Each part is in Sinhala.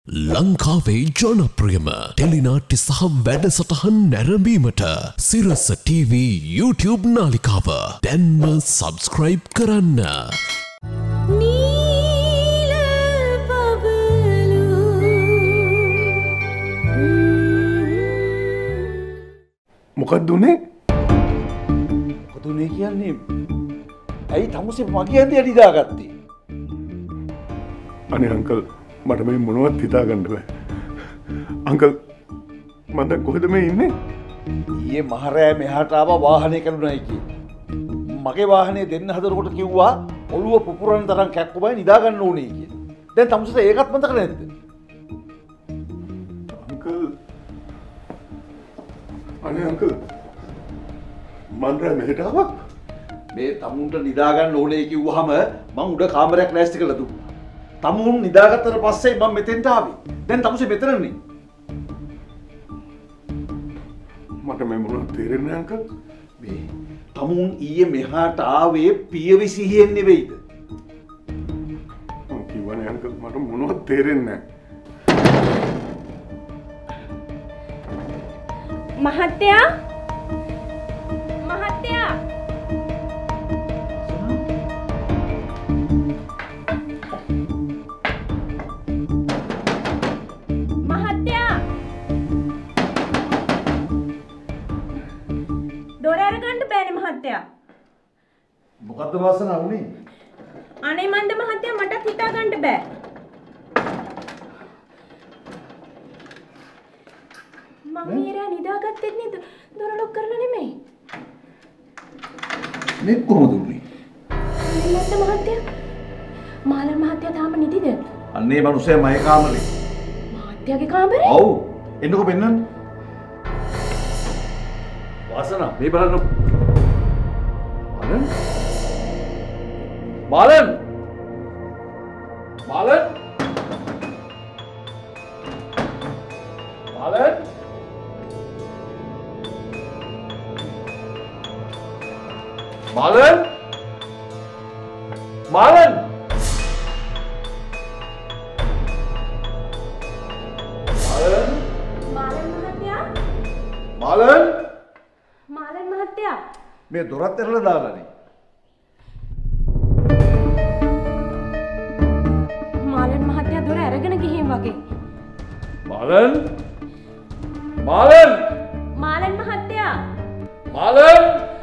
ලංකාවේ ජනප්‍රියම ටෙලිනාට්‍ය සහ වැඩසටහන් නැරඹීමට සිරස TV YouTube නාලිකාව දැන්ම සබ්ස්ක්‍රයිබ් කරන්න. මොකක්ද උනේ? මොකද උනේ කියන්නේ? ඇයි තමුසේ මගේ ඇඳේ අඩිදාගත්තේ? අනේ අංකල් මට මේ මොනවත් හිතාගන්න බෑ. අංකල් මම දැන් කොහෙද මේ ඉන්නේ? ඊයේ මහරෑ මෙහාට ආවා වාහනේ කරුණයි කි. මගේ වාහනේ දෙන්න හදනකොට කිව්වා ඔළුව පුපුරන තරම් කැක්කුමයි නිදා ගන්න ඕනේ කියලා. දැන් තමුසට ඒකත් මතක නැද්ද? අංකල් අනේ අංකල් මම දැන් මෙහෙට ආවා. මේ තමුන්ට නිදා ගන්න ඕනේ කිව්වහම මං උඩ කාමරයක් ලෑස්ති කරලා දුන්නා. තමුන් නිදාගත්තට පස්සේ මම මෙතෙන්ට ආවේ. දැන් තමුසේ මෙතනනේ. මට මේ මොනවද තේරෙන්නේ අංකල්? මේ තමුන් ඊයේ මෙහාට ආවේ පියවි සිහියෙන් නෙවෙයිද? මම කිව්වනේ අංකල් මට මොනවද තේරෙන්නේ නැහැ. මහත්තයා මහත්තයා මහත්තයා දොර අරගන්න බෑනේ මහත්තයා. මොකද්ද වාසනාව උනේ? අනේ මන්ද මහත්තයා මටත් හිතා ගන්න බෑ. මම ඊරා නිදාගත්තෙත් නේද? දොර ලොක් කරලා නෙමෙයි. මේ කොහොමද උනේ? නැත්ද මහත්තයා? මාලන් මහත්තයා තාම නිදිද? අන්නේ මනුස්සයා මගේ කාමරේ. මහත්තයාගේ කාමරේ? ඔව්. එන්නකෝ පෙන්නන්න. වාසනා මේ බලන්න. මාලන්? මාලන්? මාලන්? මාලන්? මාලන්? මාලන්? මාලන්? මාලන් මහත්තයා? මාලන්? මාලන් මහත්තයා? මේ දොරත් ඇරලා දාලානේ. මාලන් මහත්තයා දොර අරගෙන ගිහින් වගේ. මාලන්? මාලන්? මාලන් මහත්තයා? මාලන්?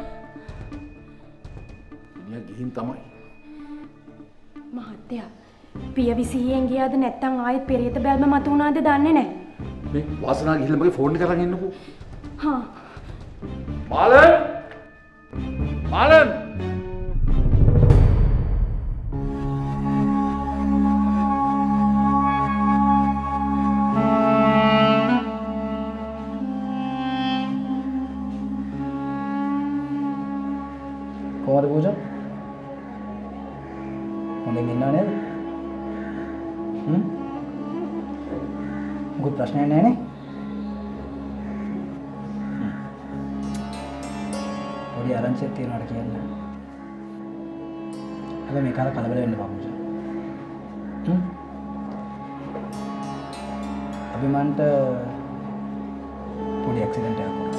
මිනිහා ගිහින් තමයි. මහත්තයා පියවි සිහියෙන් ගියාද නැත්නම් ආයෙත් පෙරේත බැල්ම මතු වුණාද දන්නේ නැහැ. මේ වාසනා ගිහලා මගේ ෆෝන් එක අරන් එන්නකෝ. හා මාලන්? මාලන්? කොහමද පූජා? හොඳින් ඉන්නව නේද? මොකද ප්‍රශ්නයක් නැහැ නේ? පොඩි ආරංචියක් තියෙනවාට කියන්න. හැබැයි මේ කාලේ කලබල වෙන්න එපා පූජා. අභිමන්ට පොඩි ඇක්සිඩන්ට් එකක් වුණා.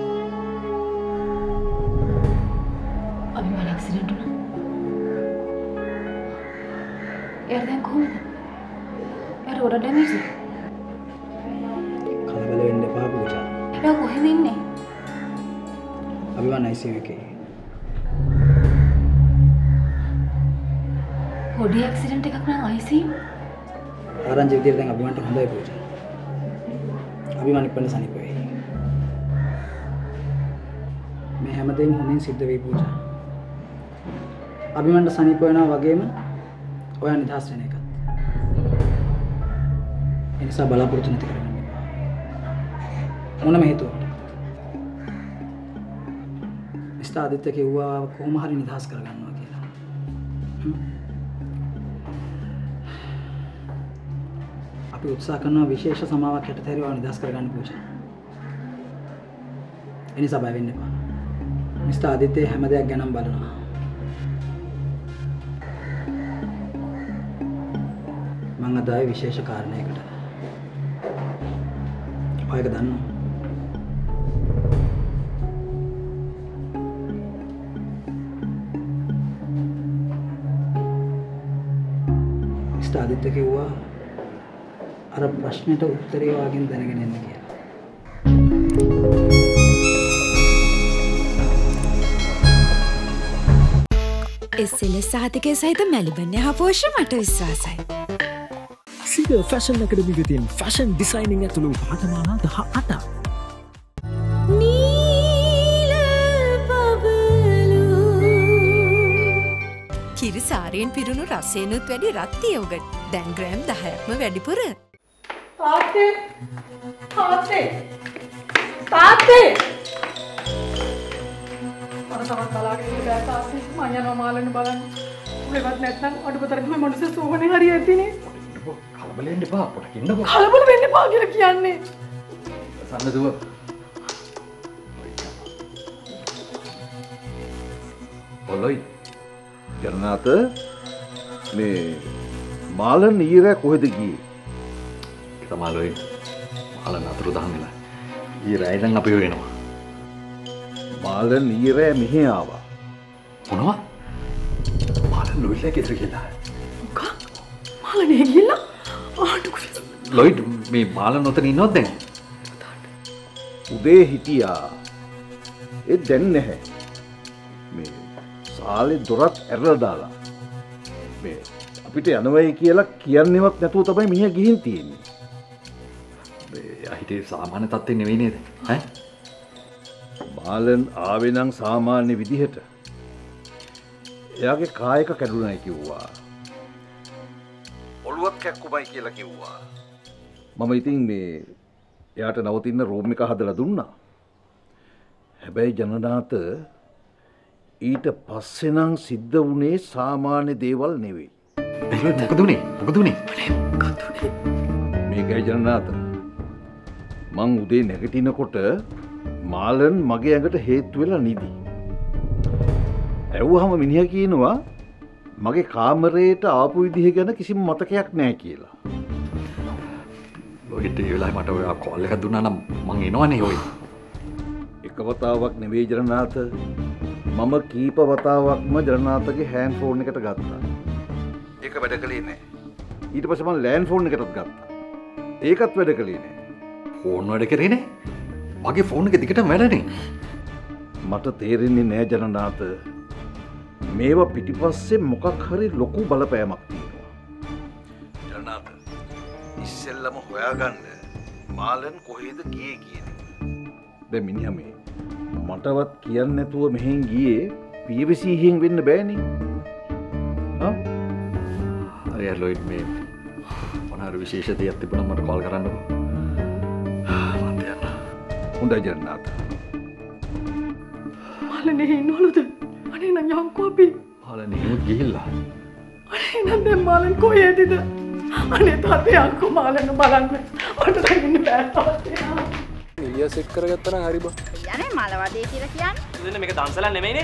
අභිමාන ඇක්සිඩන්ට් වුණා. එයාට දැන් කොහොමද? එයාට රෝඩ් ඩැමේජ් එකක්. කලබල වෙන්න එපා පූජා. එයා කොහෙද ඉන්නේ? අභිමන් ICU එකේ. පොඩි ඇක්සිඩන්ට් එකක් නම් ICU. ආරංචි විදියට දැන් අභිමන්ට හොඳයි පූජා. අභිමන් ඉක්මනට සනීප වෙයි. මේ හැමදේම හොඳින් සිද්ධ වෙයි පූජා. අභිමන්ට සනීප වෙනවා වගේම ඔයා නිදහස් වෙන එකත්. ඒ නිසා බලාපොරොත්තු නැති කරගන්න එපා. මොනම හේතුවකට. මිස්ටර් ආදිත්‍ය කිව්වා කොහොම හරි නිදහස් කරගන්නවා කියලා. අපි උත්සාහ කරනවා විශේෂ සමාවක් යටතේ ඔයා නිදහස් කරගන්න පූජා. ඒ නිසා බය වෙන්න එපා. මිස්ටර් ආදිත්‍ය හැම දෙයක් ගැනම බලනවා. මම අද ආවේ විශේෂ කාරණයකට. ආයක දන්නවා. මිස්ටර් ආදිත්‍ය කිව්වා අර ප්‍රශ්නෙට උත්තරේ වාගෙන් දැනගෙන එන්න කියලා. එස්සෙල සාතිකය සහිත මැලිබන්න හපෝෂ මට විශ්වාසයි. සිය ෆැෂන් අකඩමි වෙතින් ෆැෂන් ඩිසයිනිං ඇතුළු පාඨමාලා 18. කිරිසාරයෙන් පිරුණු රසයනුත් වැඩි රත්ති යෝගට්. දැන් ග්‍රෑම් 10ක්ම වැඩිපුර. තාත්තේ තාත්තේ තාත්තේ මම තමයි බලාගෙන ඉඳලා තාත්තේ මම යනවා මාළන්න බලන්න. උලෙවත් නැත්නම් අඩුපතරම මනුස්ස සෝවනේ හරි ඇතිනේ. කලබල වෙන්න එපා පොඩක් ඉන්නකෝ. කලබල වෙන්න එපා කියලා කියන්නේ. සන්නදුව. ඔලොයි. ජනනාත මේ මාළන් ඊරෑ කොහෙද ගියේ? තමයිලොයි මාළන් අතුරුදහන් වෙලා. ඊරෑ ඉඳන් අපි වෙනවා. මාළන් ඊරෑ මෙහෙ ආවා. මොනවා? මාළන් ලොයිලා ගෙදර ගිහලා. මොකක්? මාළනේ ගිහලා? ආඩු ලොයිඩ් මේ මාළන් ඔතන ඉන්නවද දැන්? උදේ හිටියා. ඒ දැන් නැහැ. මේ සාලේ දොරත් ඇරලා දාලා. මේ අපිට යනවයි කියලා කියන්නේවත් නැතුව තමයි මිනිහා ගිහින් තියෙන්නේ. මේ හිතේ සාමාන්‍ය තත්ත්වෙ නෙවෙයි නේද? ඈ? මාළන් ආවේ නම් සාමාන්‍ය විදිහට. එයාගේ කායක කැඩුනයි කිව්වා. ඔළුවත් කැක්කුමයි කියලා කිව්වා. මම ඉතින් මේ එයාට නවතින්න රූම් එක හදලා දුන්නා. හැබැයි ජනනාත ඊට පස්සේ නම් සිද්ධ වුණේ සාමාන්‍ය දේවල් නෙවෙයි. මොකද උනේ? මොකද උනේ? මේකයි ජනනාත. මං උදේ නැගිටිනකොට මාළන් මගේ ඇඟට හේතු වෙලා නිදි. ඇව්වහම මිනිහා කියනවා මගේ කාමරේට ආපු විදිහ ගැන කිසිම මතකයක් නැහැ කියලා. ලොයිට් ඒ වෙලාවේ මට ඔයා කෝල් එකක් දුන්නා නම් මං එනවනේ ඔය. එක වතාවක් නෙවෙයි ජනනාත. මම කීප වතාවක්ම ජනනාතගේ හෑන්ඩ් ෆෝන් එකට ගත්තා. ඒක වැඩ කළේ නැහැ. ඊට පස්සේ මම ලෑන්ඩ් ෆෝන් එකටත් ගත්තා. ඒකත් වැඩ කළේ නැහැ. ෆෝන් වැඩ කරේ නැහැ. මගේ ෆෝන් එක දිගටම වැඩනේ. මට තේරෙන්නේ නැහැ ජනනාත. මේවා පිටිපස්සේ මොකක් හරි ලොකු බලපෑමක් තියෙනවා. ජනනාත ඉස්සෙල්ලම හොයාගන්න මාළන් කොහෙද ගියේ කියන එක. දැන් මිනිහා මේ මටවත් කියන්න නැතුව මෙහෙන් ගියේ පියවිසීහෙන් වෙන්න බෑනේ. හා? හරි ලොයිඩ් මේ මොනාර විශේෂ දෙයක් තිබුණා මට කෝල් කරන්නකෝ. මන්ට යන්න. හොඳයි ජනනාත. මාළනේ ඉන්නවලුද? අනේ නම් යන්කෝ අපි. මාළන් නිමුත් ගිහිල්ලා. අනේ නම් දැන් මාළන් කොහෙදද? අනේ තාත්තේ යන්කෝ මාළන් බලන්න. මට දැන් ඉන්න බෑ තාත්තේ. එළිය සෙට් කරගත්තා නම් හරි බං. යන්නේ මලවඩේ කියලා කියන්නේ. එතන මේක දන්සලක් නෙමෙයිනේ.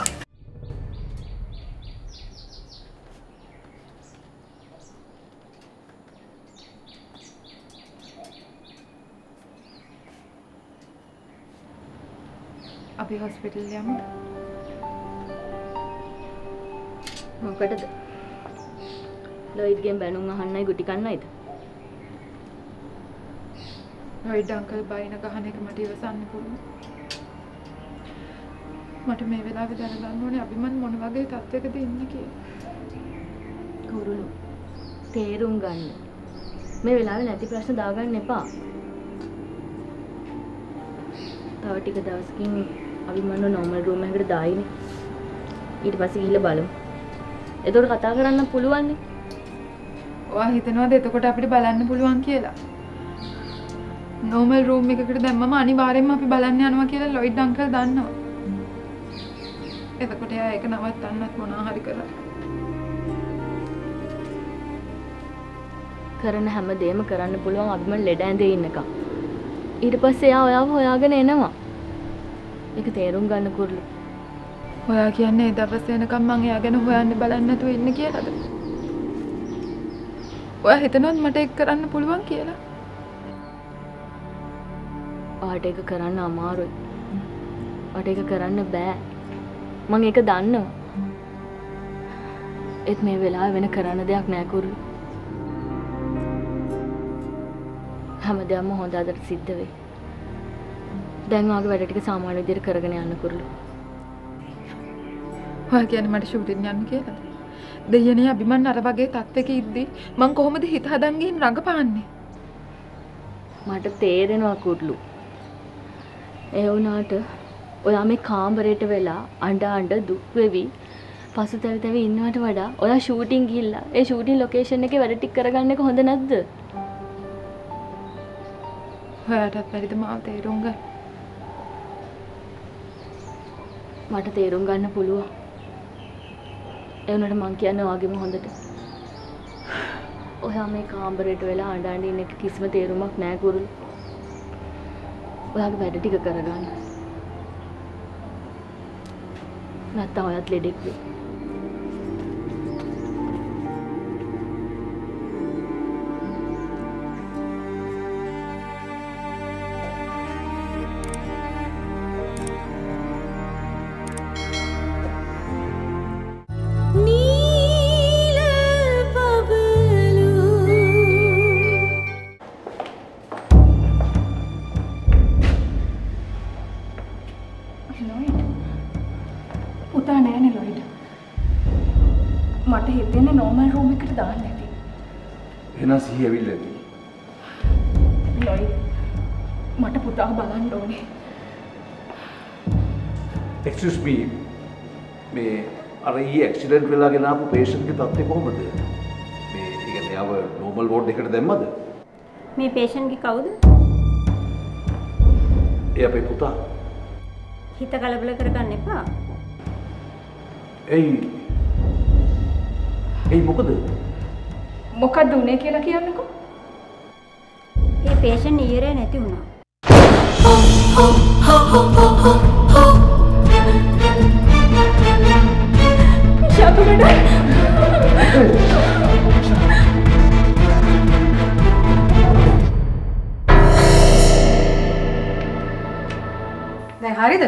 අපි හොස්පිටල් යමු. මොකටද? ලොයිඩ්ගෙන් බැනුම් අහන්නයි ගුටි කන්නයිද? ලොයිඩ් අංකල් බයින ගහන එක මට ඉවසන්න පුළුවන්. මට මේ වෙලාවේ දැනගන්න ඕනේ අභිමන් මොන වගේ තත්යකද ඉන්නේ කියලා. කවුරුනු තේරුම් ගන්න. මේ වෙලාවේ නැති ප්‍රශ්න දාගන්න එපා. තව ටික දවසකින් අභිමන්ව නෝමල් රූම් එකකට දායිනේ. ඊට පස්සේ ගිහලා බලමු. එතකොට කතා කරන්න පුළුවන් නේ. ඔයා හිතනවාද එතකොට අපිට බලන්න පුළුවන් කියලා? නෝමල් රූම් එකකට දැම්මම අනිවාර්යෙන්ම අපි බලන්න යනවා කියලා ලොයිඩ් අංකල් දන්නවා. එතකොට එයා ඒක නවත්තන්නත් මොනවා හරි කරලා. කරන හැම දෙයක්ම කරන්න පුළුවන් අභිමන් ලෙඩ ඇඳේ ඉන්නකම්. ඊට පස්සේ එයා ඔයාව හොයාගෙන එනවා. ඒක තේරුම් ගන්න කුරුළු. ඔයා කියන්නේ ඒ දවස් වෙනකම් මං එයා ගැන හොයන්න බලන්න නැතුව ඉන්න කියලාද? ඔයා හිතනවද මට ඒක කරන්න පුළුවන් කියලා? ඔයාට ඒක කරන්න අමාරුයි. ඔයාට ඒක කරන්න බෑ. මම ඒක දන්නවා. ඒත් මේ වෙලාවේ වෙන කරන්න දෙයක් නෑ කුරුළු. හැමදේම හොඳ අදට සිද්ධ වෙයි. දැන් ඔයාගේ වැඩ ටික සාමාන්‍ය විදිහට කරගෙන යන්න කුරුළු. ඔයා කියන්නේ මට ෂූටින් යන්න කියලාද? දෙයනේ අභිමන් අර වගේ තත්ත්වයක ඉද්දි මං කොහොමද හිත හදන් ගිහින් රඟපාන්නේ? මට තේරෙනවා කුරුළු. ඒ වුණාට ඔයා මේ කාමරේට වෙලා අඬ දුක් වෙවි පසුතැවි ඉන්නවට වඩා ඔයා ෂූටින් ගිහිල්ලා ඒ ෂූටින් ලොකේෂන් එකේ වැඩ ටික කරගන්න එක හොඳ නැද්ද? ඔයාටත් බැරිද මාව තේරුම් ගන්න? මට තේරුම් ගන්න පුළුවන්. ඒ වුණාට මං කියන්නේ ඔයාගෙම හොඳට. ඔයා මේ කාමරේට වෙලා අඬ ඉන්න එක කිසිම තේරුමක් නැහැ කුරුළු. ඔයාගේ වැඩ ටික කරගන්න. නැත්තම් ඔයත් ලෙඩෙක් වෙයි. පුතා නෑනේ ලොයිඩ්. මට හිතෙන්නේ නෝමල් රූම් එකට දාන්න ඇති. එහෙනම් සිහිය ඇවිල්ලාද? ලොයිඩ් මට පුතාව බලන්න ඕනේ. Excuse me. මේ අර ඊ ඇක්සිඩන්ට් වෙලාගෙන ආපු පේෂන්ට් ගේ තත්ත්වය කොහොමද? මේ ඒ කියන්නේ ආව නෝමල් වෝඩ් එකට දැම්මද? මේ පේෂන්ට් ගේ කවුද? ඒ අපේ පුතා. හිත කලබල කරගන්න එපා. ඒ මොකද? මොකද්ද උනේ කියලා කියන්නකෝ. ඒ පේෂන්ට් ඊයරේ නැති වුණා. දැන් හරිද?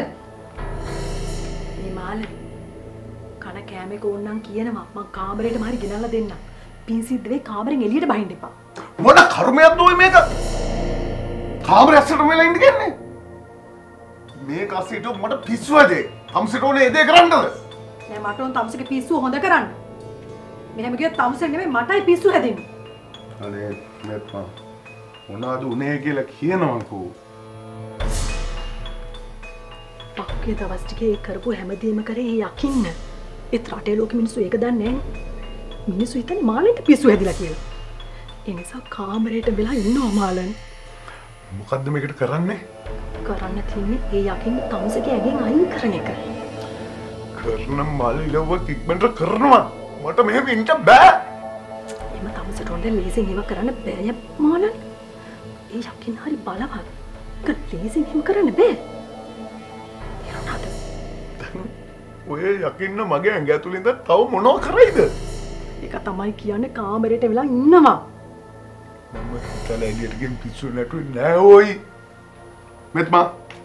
මේ මාළේ කන කෑමක ඕන්නම් කියනවා මං කාමරේට මාරි ගෙනල්ලා දෙන්නම්. පින් සිද්ධ වෙයි කාමරෙන් එළියට බහින්න එපා. මොන කර්මයක්ද ඔය මේක? කාමරේ ඇස්සට වෙලා ඉන්න කියන්නේ. මේක අසිට මට පිස්සු ඇදේ. තම්සෙට ඕනේ ඒ දේ කරන්නද? නෑ මට උන් තම්සෙගේ පිස්සුව හොඳ කරන්න. මෙහෙම ගියොත් තම්සෙ නෙමෙයි මටයි පිස්සු හැදෙන්නේ. අනේ මෙත්තා මොනවද උනේ කියලා කියනවකෝ. පක්කේ දවස් ටිකේ කරපු හැමදේම කරේ යකින්න. ඒත් රටේ ලෝකෙ මිනිස්සු ඒක දන්නේ නැහැ. මිනිස්සු හිතන්නේ මාළෙන්ට පිස්සු හැදිලා කියලා. ඒ නිසා කාමරේට වෙලා ඉන්නවා මාළන්. මොකද්ද මේකට කරන්නේ? කරන්න තියෙන්නේ ඒ යකින්න තම්සගේ ඇගෙන් අයින් කරන එක. කරන මල් ඉලව්වක් ඉක්මනට කරනවා. මට මෙහෙම ඉන්න බෑ. එම තම්සට හොඳ ලේසියෙන් ඒව කරන්න බෑ මාළන්. ඒ යකින්න හරි බලවත්. ඒක ලේසියෙන් එහෙම කරන්න බෑ. ඔය යකින්න මගේ ඇඟ ඇතුලින්ද තව මොනව කරයිද? ඒක තමයි කියන්නේ කාමරේට වෙලා ඉන්නවා. මම හිතලා එළියට ගිහින් පිස්සු නැටුවේ නෑ ඔයි. මෙත්මා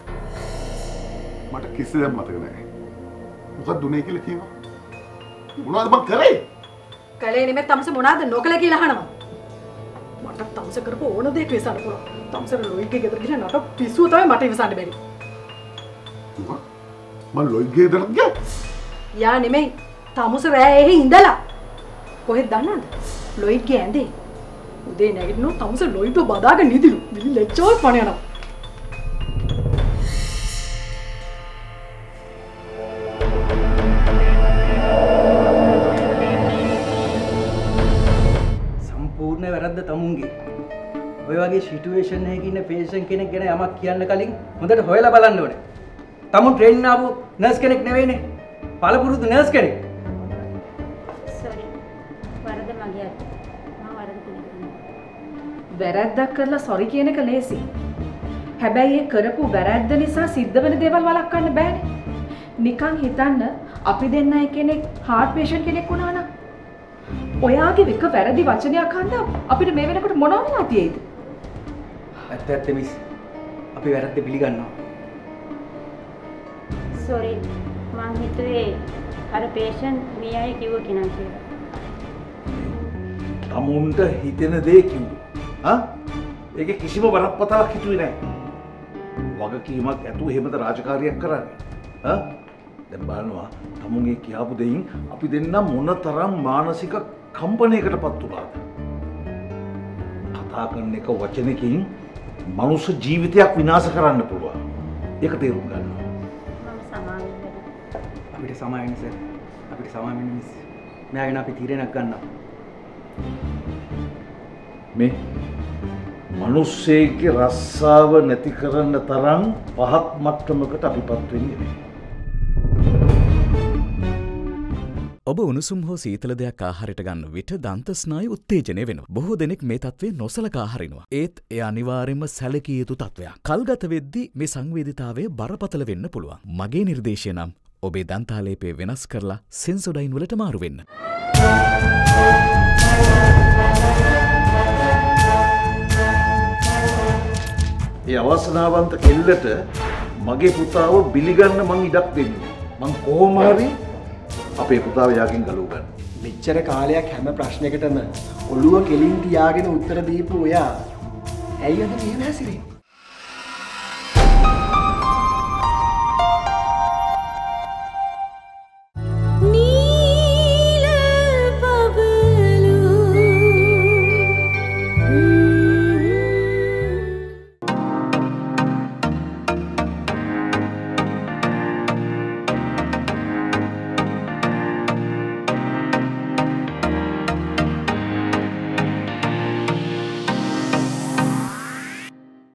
මට කිසිදෙයක් මතක නෑ. මොකක්ද උනේ කියලා කියනවා. මොනවද මං කරේ? කලේ නෙමෙයි තම්ස මොනවාද නොකල කියලා අහනවා. මට තම්ස කරපු ඕන දෙයක් විසන්න පුළුවන්. තම්සර ලොයිගේ ගෙදර ගිහින් නට පිස්සුව තමයි මට විසන්න බැරි. මං ලොයිගේ ගෙදරට ගියා. යා නෙමෙයි තමුස රෑ එහෙ ඉඳලා. කොහෙද දන්නවද? ලොයිගේ ඇඳේ. උදේ නැගිටිනොත් තමුස ලොයිටව බදාගෙන නිදිලු. විලි ලැජ්ජාව පණ යනවා. සම්පූර්ණ වැරද්ද තමුන්ගේ. ඔය වගේ සිටුේෂන් එකක ඉන්න පේෂන්ට් කෙනෙක් ගැන යමක් කියන්න කලින් හොඳට හොයලා බලන්න ඕනේ. තමුන් ට්‍රේන් ආපු නර්ස් කෙනෙක් නෙවෙයිනේ. පළපුරුදු නර්ස් කෙනෙක්. සෝරි. වරද මගේ අත. මම වරද පිළිගන්නවා. වැරද්දක් කරලා සොරි කියන එක ලේසි. හැබැයි ඒ කරපු වැරද්ද නිසා සිද්ධ වෙන දේවල් වළක්වන්න බෑනේ. නිකන් හිතන්න අපි දෙන්නයි කෙනෙක් හાર્ට් පේෂන්ට් කෙනෙක් වුණා නම් ඔයාගේ එක වැරදි වචනයක් හන්ද අපිට මේ වෙනකොට මොනව වෙලා තියෙයිද? ඇත්ත මිස්. අපි වැරද්ද පිළිගන්නවා. සෝරි මං හිතුවේ අර පේෂන්ට් මේ අය කිව්ව කෙනා කියලා. තමුන්ට හිතෙන දේ කිව්වා. ඒකේ කිසිම බරපතලක් හිතුවේ නැහැ. වගකීමක් ඇතුව එහෙමද රාජකාරියක් කරන්නේ. දැන් බලනවා තමුන්ගේ කියාපු දෙයින් අපි දෙන්න මොනතරම් මානසික කම්පනයකටපත් වුණාද. කතා කරන එක වචනකින් මනුෂ්‍ය ජීවිතයක් විනාශ කරන්න පුළුවන්. ඒක තේරුම් ගන්න. අපිට සමාව වෙන්න සර්. අපිට සමාව වෙන්න මිස්. මෙයාගෙන අපි තීරණයක් ගන්නවා. මේ මිනිස්සෙගේ රස්සාව නැති කරන්න තරම් පහත් මට්ටමකට අපිපත් වෙන්නේ නැහැ. ඔබ උණුසුම් හෝ සීතල දෙයක් ආහාරයට ගන්න විට දන්ත ස්නායු උත්තේජනය වෙනවා. බොහෝ දෙනෙක් මේ තත්ත්වය නොසලකා හරිනවා. ඒත් එය අනිවාර්යයෙන්ම සැලකිය යුතු තත්ත්වයක්. කල්ගත වෙද්දී මේ සංවේදීතාවය බරපතල වෙන්න පුළුවන්. මගේ නිර්දේශය නම් ඔබේ දන්තාලේපය වෙනස් කරලා සෙන්සොඩයින් වලට මාරු වෙන්න. ඒ අවසනාවන්ත කෙල්ලට මගේ පුතාව බිලිගන්න මං ඉඩක් දෙන්නේ. මං කොහොම හරි අපේ පුතාව යාගෙන් ගලව ගන්න. මෙච්චර කාලයක් හැම ප්‍රශ්නයකටම ඔළුව කෙලින් තියාගෙන උත්තර දීපු ඔයා ඇයි අද මෙහෙම හැසිරෙන්නේ?